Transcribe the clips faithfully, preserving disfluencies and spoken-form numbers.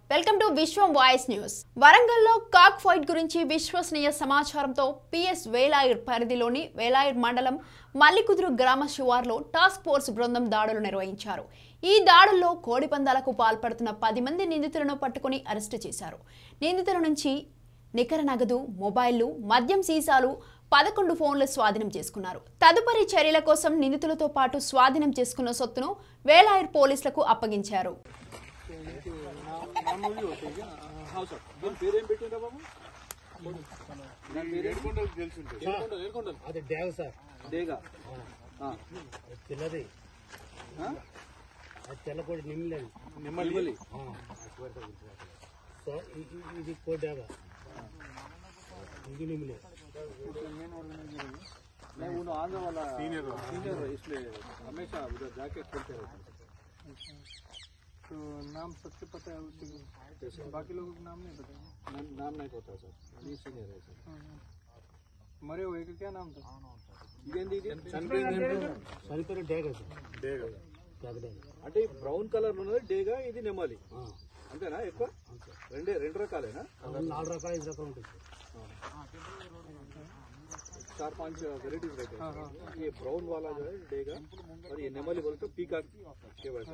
Welcome to Vishwam voice news. వరంగల్లో cock fight గురించి విశ్వసనీయ సమాచారంతో పిఎస్ వేలాయిర్ పరిధిలోని వేలాయిర్ మండలం మల్లికుదురు గ్రామ శివార్లో టాస్క్ ఫోర్స్ బృందం దాడులు నిర్వహించారు. ఈ దాడుల్లో కోడిపందాలకు పాల్పడుతున్న పది మంది నిందితులను పట్టుకుని అరెస్టు చేశారు. నిందితుల నుంచి నికర నగదు, మొబైళ్లు, మద్యం సీసాలు, పదకొండు ఫోన్లు స్వాధీనం చేసుకున్నారు. తదుపరి చర్యల కోసం నిందితులతో పాటు స్వాధీనం చేసుకున్న సొత్తును వేలాయిర్ పోలీసులకు అప్పగించారు. मैं वो आंध्र वाला सीनियर सीनियर इसलिए हमेशा उधर जाके खेलते रहते हैं। तो नाम सबसे पता है उसी, बाकी लोगों को नाम नहीं पता। नाम नाम नहीं पता सर, ये सीनियर है सर। मरे हुए का क्या नाम था? చనిపోయిన డేగా డేగా అంటే బ్రౌన్ కలర్ లో ఉన్నది డేగా, ఇది నెమాలి అంతేనా? ఎక్కువ రెండే రెండు రకాలేనా? నాలుగు రకాలు ఐదు రకాలు ఉంటుంది, चार पांच वेराइटीज रहते हैं। ये ब्राउन वाला जो है डेगा और ये नेमाली बोलते हैं पीकाक के वैसा।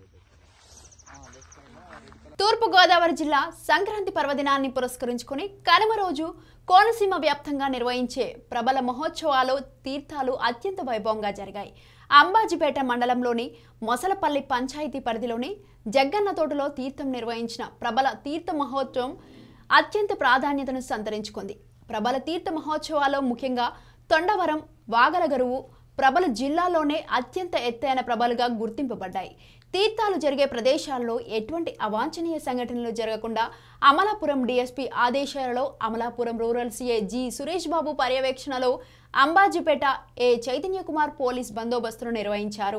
తూర్పు గోదావరి జిల్లా సంక్రాంతి పర్వదినాన్ని పురస్కరించుకుని కనుమ రోజు కోనసీమ వ్యాప్తంగా నిర్వహించే ప్రబల మహోత్సవాలు, తీర్థాలు అత్యంత వైభవంగా జరిగాయి. అంబాజీపేట మండలంలోని మొసలపల్లి పంచాయతీ పరిధిలోని జగ్గన్న తోటలో తీర్థం నిర్వహించిన ప్రబల తీర్థ మహోత్సవం అత్యంత ప్రాధాన్యతను సంతరించుకుంది. ప్రబల తీర్థ మహోత్సవాల్లో ముఖ్యంగా తొండవరం, వాగలగరువు ప్రబల జిల్లాలోనే అత్యంత ఎత్తైన ప్రభలుగా గుర్తింపబడ్డాయి. తీర్థాలు జరిగే ప్రదేశాల్లో ఎటువంటి అవాంఛనీయ సంఘటనలు జరగకుండా అమలాపురం డీఎస్పీ ఆదేశాలలో Amalapuram rural CI G Suresh Babu పర్యవేక్షణలో అంబాజీపేట ఏ చైతన్య కుమార్ పోలీస్ బందోబస్తును నిర్వహించారు.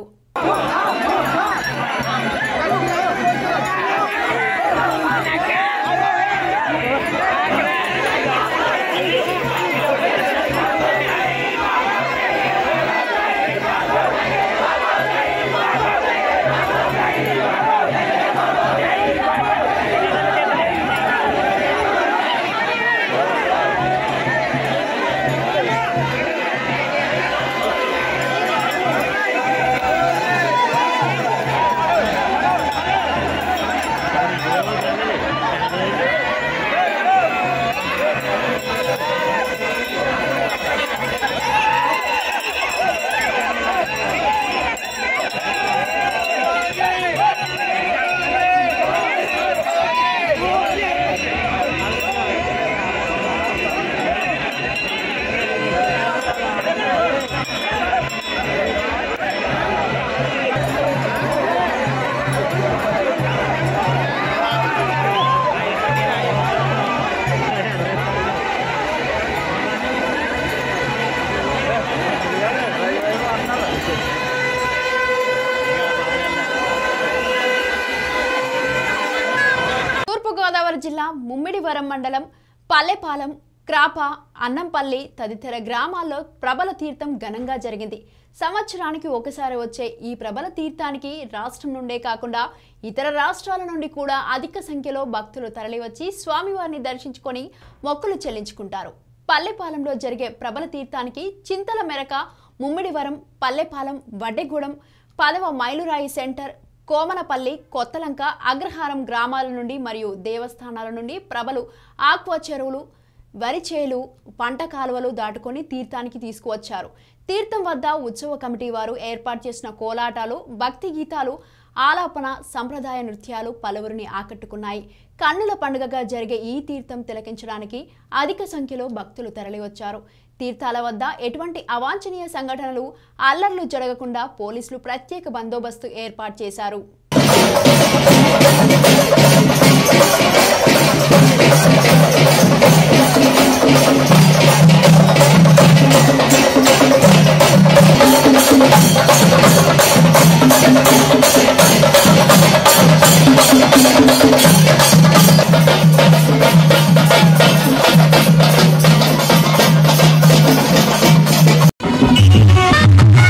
గోదావరి జిల్లా ముమ్మిడివరం మండలం పల్లెపాలెం, క్రాప, అన్నంపల్లి తదితర గ్రామాల్లో ప్రబల తీర్థం ఘనంగా జరిగింది. సంవత్సరానికి ఒకసారి వచ్చే ఈ ప్రబల తీర్థానికి రాష్ట్రం నుండే కాకుండా ఇతర రాష్ట్రాల నుండి కూడా అధిక సంఖ్యలో భక్తులు తరలివచ్చి స్వామివారిని దర్శించుకొని మొక్కులు చెల్లించుకుంటారు. పల్లెపాలెంలో జరిగే ప్రబల తీర్థానికి చింతల మెరక, ముమ్మిడివరం, పల్లెపాలెం, వడ్డెగూడెం, పదవ మైలురాయి సెంటర్, కోమనపల్లి, కొత్తలంక, అగ్రహారం గ్రామాల నుండి మరియు దేవస్థానాల నుండి ప్రభలు ఆక్వా చెరువులు, వరిచేలు, పంట కాలువలు దాటుకొని తీర్థానికి తీసుకువచ్చారు. తీర్థం వద్ద ఉత్సవ కమిటీ వారు ఏర్పాటు చేసిన కోలాటాలు, భక్తి గీతాలు, ఆలాపన, సంప్రదాయ నృత్యాలు పలువురిని ఆకట్టుకున్నాయి. కన్నుల పండుగగా జరిగే ఈ తీర్థం తిలకించడానికి అధిక సంఖ్యలో భక్తులు తరలివచ్చారు. తీర్థాల వద్ద ఎటువంటి అవాంఛనీయ సంఘటనలు, అల్లర్లు జరగకుండా పోలీసులు ప్రత్యేక బందోబస్తు ఏర్పాటు చేశారు.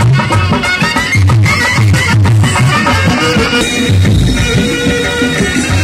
We'll be right back.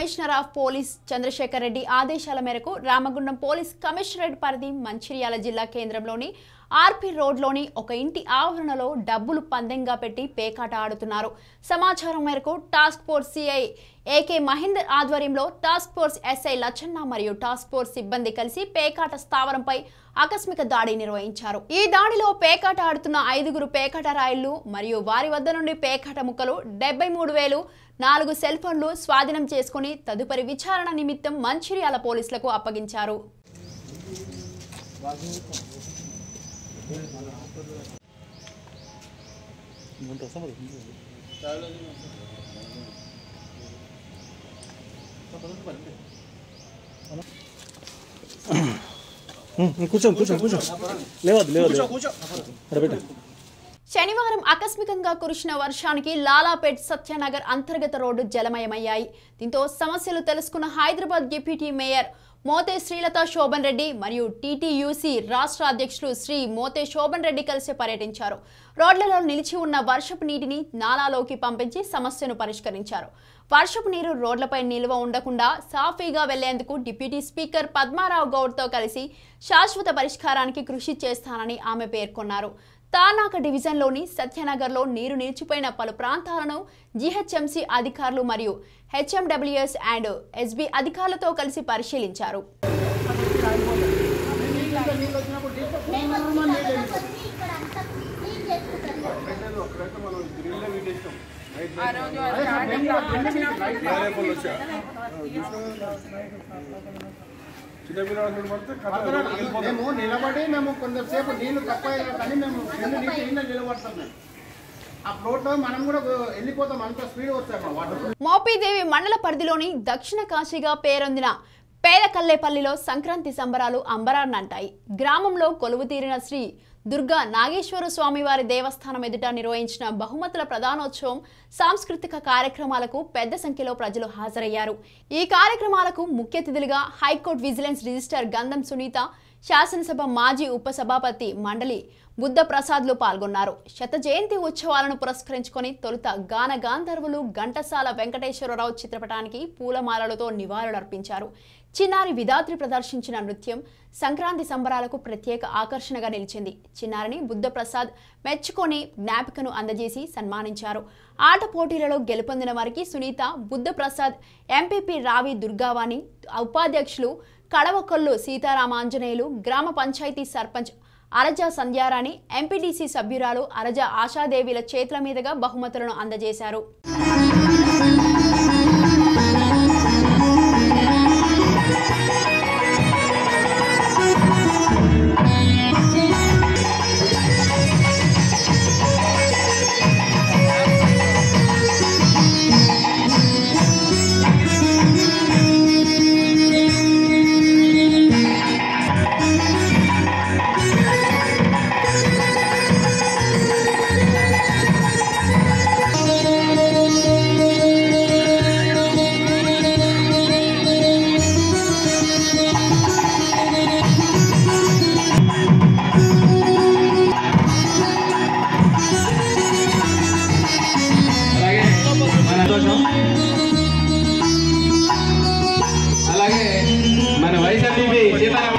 Commissioner of police Chandrasekhar Reddy ఆదేశాల మేరకు రామగుండం పోలీస్ కమిషనరేట్ పరిధి మంచిర్యాల జిల్లా కేంద్రంలోని ఆర్పీ రోడ్లోని ఒక ఇంటి ఆవరణలో డబ్బులు పందెంగా పెట్టి పేకాట ఆడుతున్నారు. సమాచారం మేరకు task force CI AK Mahender ఆధ్వర్యంలో టాస్క్ ఫోర్స్ ఎస్ఐ లచ్చన్న మరియు టాస్క్ ఫోర్స్ సిబ్బంది కలిసి పేకాట స్థావరంపై ఆకస్మిక దాడి నిర్వహించారు. ఈ దాడిలో పేకాట ఆడుతున్న ఐదుగురు పేకాట రాయిళ్లు మరియు వారి వద్ద నుండి పేకాట ముక్కలు డెబ్బై మూడు వేలు నాలుగు సెల్ ఫోన్లు స్వాధీనం చేసుకుని తదుపరి విచారణ నిమిత్తం మంచిర్యాల పోలీసులకు అప్పగించారు. శనివారం ఆకస్మికంగా కురిసిన వర్షానికి లాలాపేట్ సత్యనగర్ అంతర్గత రోడ్డు జలమయమయ్యాయి. దీంతో సమస్యలు తెలుసుకున్న హైదరాబాద్ డిప్యూటీ మేయర్ మోతే శ్రీలత శోభన్ రెడ్డి మరియు టీటీయూసీ రాష్ట్ర అధ్యక్షులు శ్రీ మోతే శోభన్ రెడ్డి కలిసి పర్యటించారు. రోడ్లలో నిలిచి ఉన్న వర్షపు నీటిని నాలాలోకి పంపించి సమస్యను పరిష్కరించారు. వర్షపు నీరు రోడ్లపై నిల్వ ఉండకుండా సాఫీగా వెళ్లేందుకు డిప్యూటీ స్పీకర్ పద్మారావు గౌడ్తో కలిసి శాశ్వత పరిష్కారానికి కృషి చేస్తానని ఆమె పేర్కొన్నారు. తానాక డివిజన్లోని సత్యనగర్లో నీరు నిలిచిపోయిన పలు ప్రాంతాలను జీహెచ్ఎంసీ అధికారులు మరియు హెచ్ఎండబ్ల్యూఎస్ అండ్ ఎస్బీ అధికారులతో కలిసి పరిశీలించారు. మేము నిలబడి మేము కొంతసేపు నీళ్లు తక్కువ కానీ మేము రెండు నీళ్ళు నిలబడతాం. ఆ ఫ్లోట్ మనం కూడా వెళ్ళిపోతాం, అంత స్పీడ్ వస్తాయి. మోపిదేవి మండల పరిధిలోని దక్షిణ కాశీగా పేరొందిన పేదకల్లేపల్లిలో సంక్రాంతి సంబరాలు అంబరాన్నంటాయి. గ్రామంలో కొలువు తీరిన శ్రీ దుర్గా నాగేశ్వర స్వామివారి దేవస్థానం ఎదుట నిర్వహించిన బహుమతుల ప్రధానోత్సవం సాంస్కృతిక కార్యక్రమాలకు పెద్ద సంఖ్యలో ప్రజలు హాజరయ్యారు. ఈ కార్యక్రమాలకు ముఖ్య అతిథులుగా హైకోర్టు విజిలెన్స్ రిజిస్టర్ గంధం సునీత, శాసనసభ మాజీ ఉపసభాపతి మండలి బుద్ధ ప్రసాద్లు పాల్గొన్నారు. శత జయంతి ఉత్సవాలను పురస్కరించుకొని తొలుత గాన గాంధర్వులు ఘంటసాల వెంకటేశ్వరరావు చిత్రపటానికి పూలమాలలతో నివాళులర్పించారు. చిన్నారి విధాత్రి ప్రదర్శించిన నృత్యం సంక్రాంతి సంబరాలకు ప్రత్యేక ఆకర్షణగా నిలిచింది. చిన్నారిని బుద్ధప్రసాద్ మెచ్చుకొని జ్ఞాపికను అందజేసి సన్మానించారు. ఆట పోటీలలో గెలుపొందిన వారికి సునీత, బుద్ధప్రసాద్, ఎంపీపీ రావి దుర్గావాణి, ఉపాధ్యక్షులు కడవకొల్లు సీతారామాంజనేయులు, గ్రామ పంచాయతీ సర్పంచ్ అరజా సంధ్యారాణి, ఎంపీటీసీ సభ్యురాలు అరజా ఆశాదేవిల చేతుల మీదుగా బహుమతులను అందజేశారు. అలాగే మన వైఎస్ఆర్సీపీ సీతారామ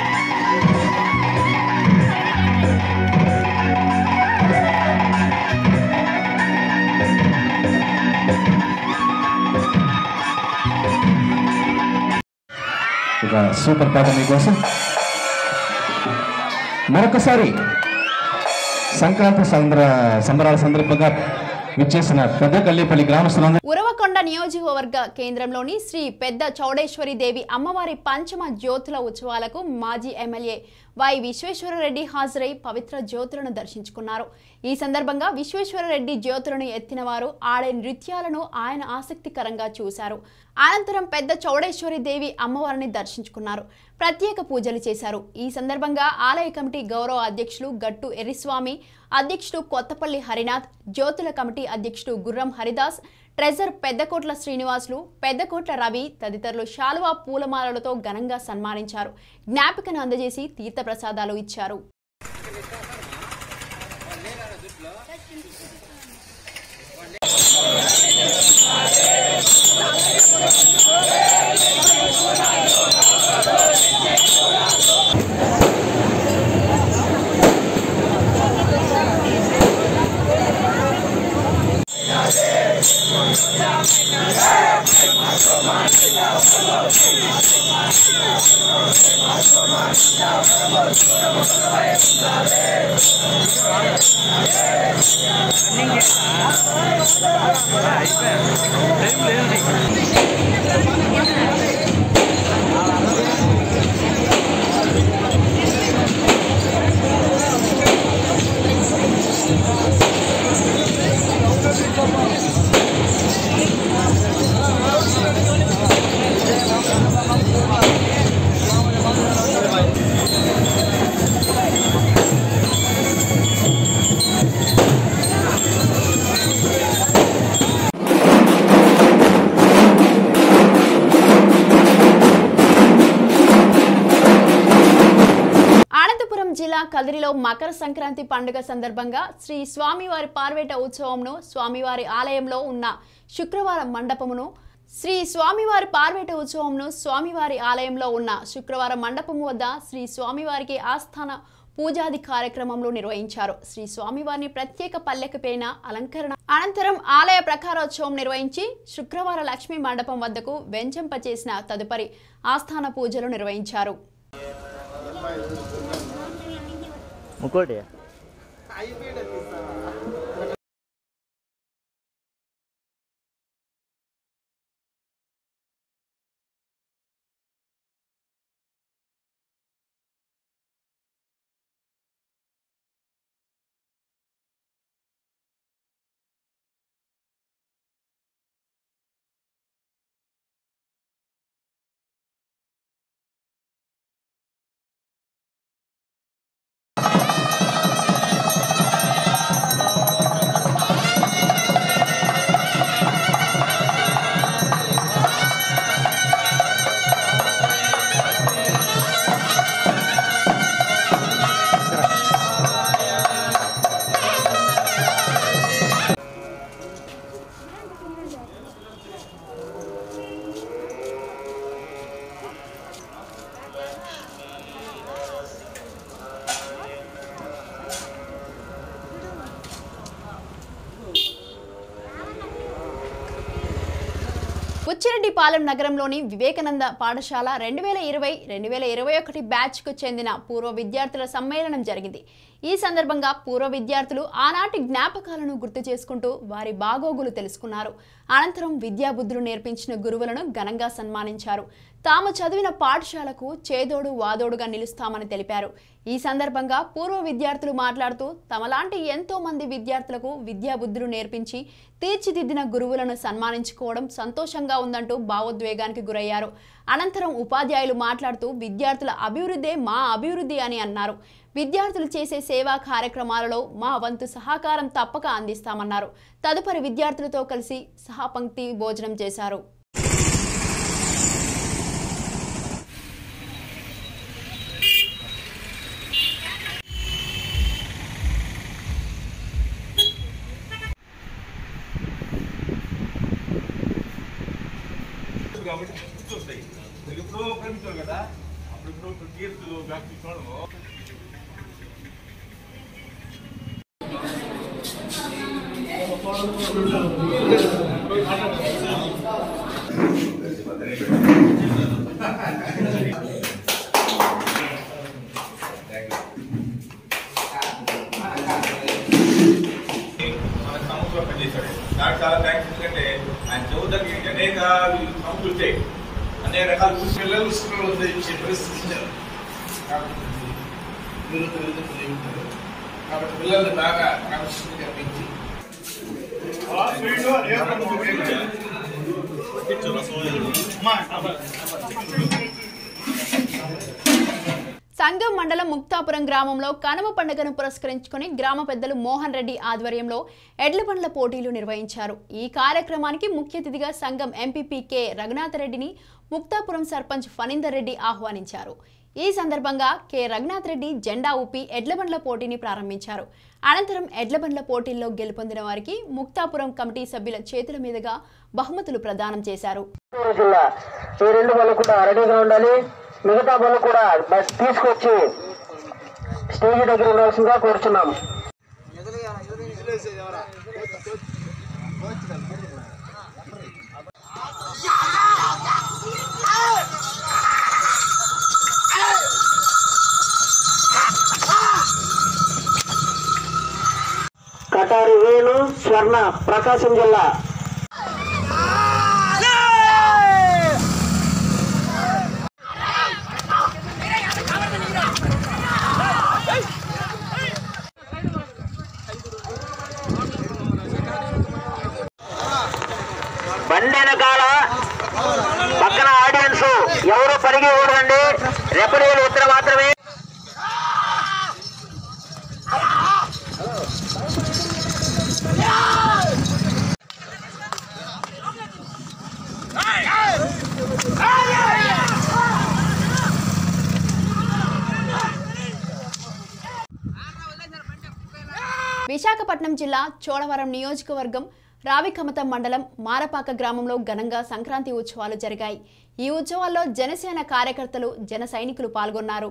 ఒక సూపర్ పాట మీకోసం. మరొకసారి సంక్రాంతి సంద్ర సంబరాల సందర్భంగా విచ్చేసిన పెద్ద కల్లేపల్లి గ్రామస్తులందరూ ఉరవకొండ నియోజకవర్గ కేంద్రంలోని శ్రీ పెద్ద చౌడేశ్వరి దేవి అమ్మవారి పంచమ జ్యోతుల ఉత్సవాలకు మాజీ ఎమ్మెల్యే వై విశ్వేశ్వరరెడ్డి హాజరై పవిత్ర జ్యోతులను దర్శించుకున్నారు. ఈ సందర్భంగా విశ్వేశ్వరరెడ్డి జ్యోతులను ఎత్తిన వారు ఆడే నృత్యాలను ఆయన ఆసక్తికరంగా చూశారు. అనంతరం పెద్ద చౌడేశ్వరి దేవి అమ్మవారిని దర్శించుకున్నారు. ప్రత్యేక పూజలు చేశారు. ఈ సందర్భంగా ఆలయ కమిటీ గౌరవ అధ్యక్షులు గట్టు ఎర్రిస్వామి, అధ్యక్షుడు కొత్తపల్లి హరినాథ్, జ్యోతుల కమిటీ అధ్యక్షుడు గుర్రం హరిదాస్, ట్రెజర్ పెద్దకోట్ల శ్రీనివాసులు, పెద్దకోట్ల రవి తదితరులు శాలువా పూలమాలలతో ఘనంగా సన్మానించారు. జ్ఞాపికను అందజేసి తీర్థప్రసాదాలు ఇచ్చారు. కదిరిలో మకర సంక్రాంతి పండుగ సందర్భంగా శ్రీ స్వామివారి పార్వేట ఉత్సవంను స్వామివారి ఆలయంలో ఉన్న శుక్రవారం మండపమును శ్రీ స్వామివారి పార్వేట ఉత్సవంను స్వామివారి ఆలయంలో ఉన్న శుక్రవారం మండపము వద్ద శ్రీ స్వామివారికి ఆస్థాన పూజాది కార్యక్రమంలో నిర్వహించారు. శ్రీ స్వామివారిని ప్రత్యేక పల్లెకపైన అలంకరణ అనంతరం ఆలయ ప్రకారోత్సవం నిర్వహించి శుక్రవార లక్ష్మీ మండపం వద్దకు వెంచంపచేసిన తదుపరి ఆస్థాన పూజలు నిర్వహించారు. ముకోటి బుచ్చిరెడ్డిపాలెం నగరంలోని వివేకానంద పాఠశాల రెండు వేల ఇరవై రెండు వేల ఇరవై ఒకటి బ్యాచ్కు చెందిన పూర్వ విద్యార్థుల సమ్మేళనం జరిగింది. ఈ సందర్భంగా పూర్వ విద్యార్థులు ఆనాటి జ్ఞాపకాలను గుర్తు చేసుకుంటూ వారి బాగోగులు తెలుసుకున్నారు. అనంతరం విద్యాబుద్ధులు నేర్పించిన గురువులను ఘనంగా సన్మానించారు. తాము చదివిన పాఠశాలకు చేదోడు వాదోడుగా నిలుస్తామని తెలిపారు. ఈ సందర్భంగా పూర్వ విద్యార్థులు మాట్లాడుతూ తమలాంటి ఎంతో మంది విద్యార్థులకు విద్యాబుద్ధులు నేర్పించి తీర్చిదిద్దిన గురువులను సన్మానించుకోవడం సంతోషంగా ఉందంటూ భావోద్వేగానికి గురయ్యారు. అనంతరం ఉపాధ్యాయులు మాట్లాడుతూ విద్యార్థుల అభివృద్ధే మా అభివృద్ధి అని అన్నారు. విద్యార్థులు చేసే సేవా కార్యక్రమాలలో మా వంతు సహకారం తప్పక అందిస్తామన్నారు. తదుపరి విద్యార్థులతో కలిసి సహపంక్తి భోజనం చేశారు. కదా అప్పుడు కేసులు వ్యాప్తించడం పనిచేశాడు. నాకు చాలా థ్యాంక్స్. ఎందుకంటే ఆయన చదువుతానికి అనేక సంస్థలు వచ్చాయి, అనేక రకాల పిల్లలు స్కూల్లో ఇచ్చే పరిస్థితి కాబట్టి పిల్లల్ని బాగా క్రమశిక్షణగా పెంచి సంగం మండలం ముక్తాపురం గ్రామంలో కనుమ పండుగను పురస్కరించుకుని గ్రామ పెద్దలు మోహన్ రెడ్డి ఆధ్వర్యంలో ఎడ్ల బండ్ల పోటీలు నిర్వహించారు. ఈ కార్యక్రమానికి ముఖ్య అతిథిగా సంగం ఎంపీపీ కె రఘునాథరెడ్డిని ముక్తాపురం సర్పంచ్ ఫణీందర్ రెడ్డి ఆహ్వానించారు. ఈ సందర్భంగా కె రఘునాథ్ రెడ్డి జెండా ఊపి ఎడ్లబండ్ల పోటీని ప్రారంభించారు. అనంతరం ఎడ్లబండ్ల పోటీల్లో గెలుపొందిన వారికి ముక్తాపురం కమిటీ సభ్యుల చేతుల మీదుగా బహుమతులు ప్రదానం చేశారు. ఈ రెండు బళ్ళు కూడా రెడీగా ఉండాలి. మిగతా బళ్ళు కూడా తీసుకొచ్చి స్టేజ్ దగ్గర ఉండాల్సిందిగా కోరుచున్నాం. కటారి వేణు స్వర్ణ ప్రకాశం జిల్లా. బండి వెనకాల పక్కన ఆడియన్స్ ఎవరు పరిగి కూడదండి. రెఫరీలు ఉత్తర మాత్రమే. విశాఖపట్నం జిల్లా చోడవరం నియోజకవర్గం రావికమతం మండలం మారపాక గ్రామంలో ఘనంగా సంక్రాంతి ఉత్సవాలు జరిగాయి. ఈ ఉత్సవాల్లో జనసేన కార్యకర్తలు, జన సైనికులు పాల్గొన్నారు.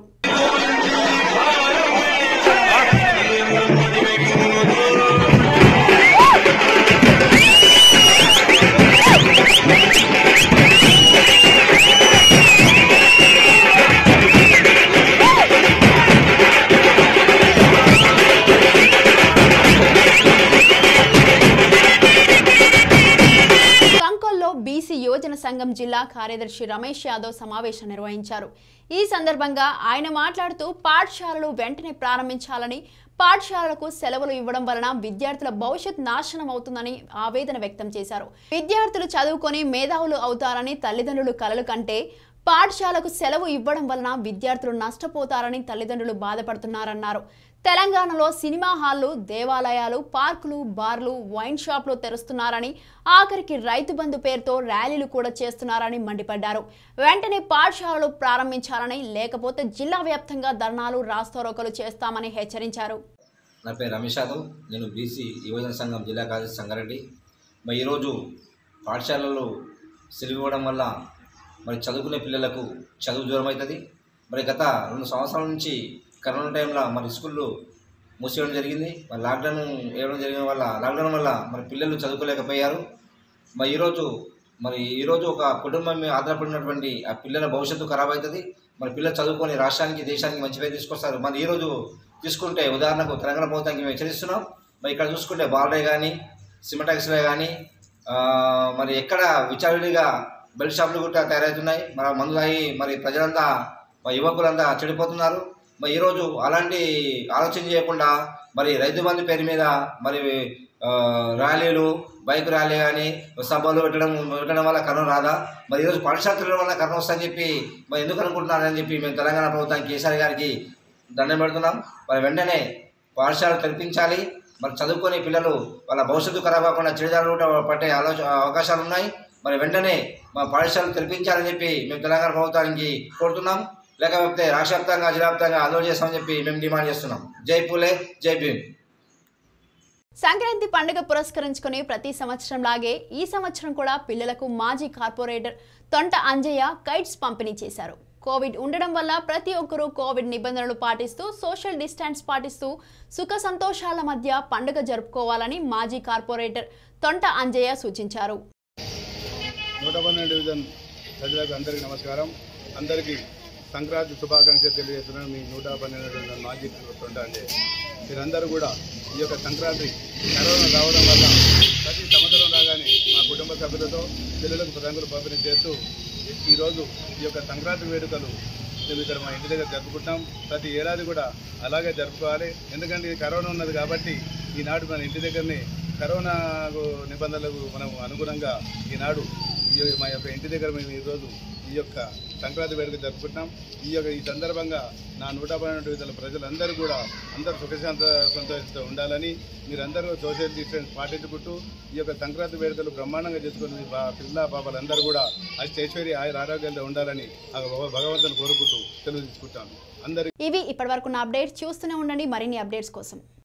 బీసీ యువజన సంఘం జిల్లా కార్యదర్శి రమేష్ యాదవ్ సమావేశం నిర్వహించారు. ఈ సందర్భంగా ఆయన మాట్లాడుతూ పాఠశాలలు వెంటనే ప్రారంభించాలని, పాఠశాలలకు సెలవులు ఇవ్వడం వలన విద్యార్థుల భవిష్యత్ నాశనం అవుతుందని ఆవేదన వ్యక్తం చేశారు. విద్యార్థులు చదువుకొని మేధావులు అవుతారని తల్లిదండ్రులు కలలు కంటే పాఠశాలకు సెలవు ఇవ్వడం వలన విద్యార్థులు నష్టపోతారని తల్లిదండ్రులు బాధపడుతున్నారన్నారు. తెలంగాణలో సినిమా హాళ్లు, దేవాలయాలు, పార్కులు, బార్లు, వైన్ షాప్లు తెరుస్తున్నారని, ఆఖరికి రైతు బంధు పేరుతో ర్యాలీలు కూడా చేస్తున్నారని మండిపడ్డారు. వెంటనే పాఠశాలలు ప్రారంభించాలని, లేకపోతే జిల్లా వ్యాప్తంగా ధర్నాలు, రాస్తారోకోలు చేస్తామని హెచ్చరించారు. నా పేరు రమేష్ యాదవ్. నేను బీసీ యువజన సంఘం జిల్లా కార్యదర్శి సంగారెడ్డి. మరి ఈరోజు పాఠశాలలు సెలవు ఇవ్వడం వల్ల మరి చదువుకునే పిల్లలకు చదువు దూరం అవుతుంది. మరి గత రెండు సంవత్సరాల నుంచి కరోనా టైంలో మరి స్కూళ్ళు మూసేయడం జరిగింది. మరి లాక్డౌన్ వేయడం జరిగిన వల్ల లాక్డౌన్ వల్ల మరి పిల్లలు చదువుకోలేకపోయారు. మరి ఈరోజు మరి ఈరోజు ఒక కుటుంబం మీద ఆధారపడినటువంటి ఆ పిల్లల భవిష్యత్తు ఖరాబ్ అవుతుంది. మరి పిల్లలు చదువుకొని రాష్ట్రానికి, దేశానికి మంచి పేరు తీసుకొస్తారు. మరి ఈరోజు తీసుకుంటే ఉదాహరణకు తెలంగాణ ప్రభుత్వానికి మేము హెచ్చరిస్తున్నాం. మరి ఇక్కడ చూసుకుంటే బార్డే కానీ, సిమెటాక్స్లే కానీ మరి ఎక్కడ విచారణగా బెల్ట్ షాపులు కూడా తయారవుతున్నాయి. మరి మందు తాగి మరి ప్రజలంతా యువకులంతా చెడిపోతున్నారు. మరి ఈరోజు అలాంటి ఆలోచన చేయకుండా మరి రైతు బంధు పేరు మీద మరి ర్యాలీలు, బైక్ ర్యాలీ కానీ సభలు పెట్టడం పెట్టడం వల్ల కరోనా రాదా? మరి ఈరోజు పాఠశాల తిరగడం వల్ల కరోనా వస్తుందని చెప్పి మరి ఎందుకు అనుకుంటున్నారని చెప్పి మేము తెలంగాణ ప్రభుత్వానికి, కేసీఆర్ గారికి దండం పెడుతున్నాం. మరి వెంటనే పాఠశాలలు తెరిపించాలి. మరి చదువుకొని పిల్లలు వాళ్ళ భవిష్యత్తు ఖరాబ్ కాకుండా చెడుదారులు పట్టే ఆలోచన అవకాశాలు ఉన్నాయి. మరి వెంటనే మా పాఠశాలలు తెరిపించాలని చెప్పి మేము తెలంగాణ ప్రభుత్వానికి కోరుతున్నాం. లేకపోతే రాష్ట్ర వ్యాప్తంగా, జిల్లా వ్యాప్తంగా ఆందోళన చేస్తామని చెప్పి మేము డిమాండ్ చేస్తున్నాం. జై పూలే, జై భీమ్. సంక్రాంతి పండుగ పురస్కరించుకుని ప్రతి సంవత్సరం లాగే ఈ సంవత్సరం కూడా పిల్లలకు మాజీ కార్పొరేటర్ తొంట అంజయ్య కైట్స్ పంపిణీ చేశారు. కోవిడ్ ఉండడం వల్ల ప్రతి ఒక్కరూ కోవిడ్ నిబంధనలు పాటిస్తూ, సోషల్ డిస్టెన్స్ పాటిస్తూ సుఖ సంతోషాల మధ్య పండుగ జరుపుకోవాలని మాజీ కార్పొరేటర్ తొంట అంజయ్య సూచించారు. నూట పన్నెండు డివిజన్ ప్రజలకు అందరికీ నమస్కారం. అందరికీ సంక్రాంతి శుభాకాంక్షలు తెలియజేస్తున్నాను. మీ నూట పన్నెండు డివిజన్ మాజీ తొంట అంజయ్య. మీరందరూ కూడా ఈ యొక్క సంక్రాంతి కరోనా రావడం వల్ల ప్రతి సంవత్సరం రాగానే మా కుటుంబ సభ్యులతో పిల్లలకు రంగులు పంపిణీ చేస్తూ ఈరోజు ఈ యొక్క సంక్రాంతి వేడుకలు మేము ఇక్కడ మా ఇంటి దగ్గర జరుపుకుంటాం. ప్రతి ఏడాది కూడా అలాగే జరుపుకోవాలి. ఎందుకంటే కరోనా ఉన్నది కాబట్టి ఈనాడు మన ఇంటి దగ్గరనే కరోనా నిబంధనలకు మనం అనుగుణంగా ఈనాడు ఈ ఈ మా యొక్క ఇంటి దగ్గర మేము ఈరోజు ఈ యొక్క సంక్రాంతి వేడుక జరుపుకుంటున్నాం. ఈ యొక్క ఈ సందర్భంగా నా నూట పన్నెండు విధాల ప్రజలందరూ కూడా అందరూ సుఖశాంత సంతోషంతో ఉండాలని, మీరందరూ సోషల్ డిస్టెన్స్ పాటించుకుంటూ ఈ యొక్క సంక్రాంతి వేడుకలు బ్రహ్మాండంగా చేసుకుని మీ పిల్ల పాపలందరూ కూడా అష్టైశ్వర్య ఆయుర ఆరోగ్యాలతో ఉండాలని భగవంతుని కోరుకుంటూ సెలవు తీసుకుంటాను. అందరికీ ఇవి ఇప్పటివరకు నా అప్డేట్స్ చూస్తూనే ఉండండి మరిన్ని అప్డేట్స్ కోసం.